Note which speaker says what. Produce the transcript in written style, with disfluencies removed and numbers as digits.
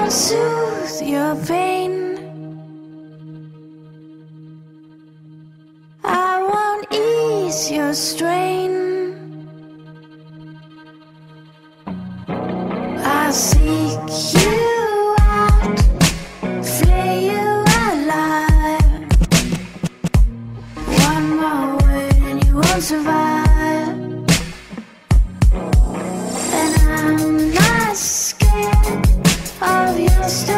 Speaker 1: soothe your pain. I won't ease your strain. I'll seek you out, flay you alive. One more word and you won't survive. And I'm not scared of your story.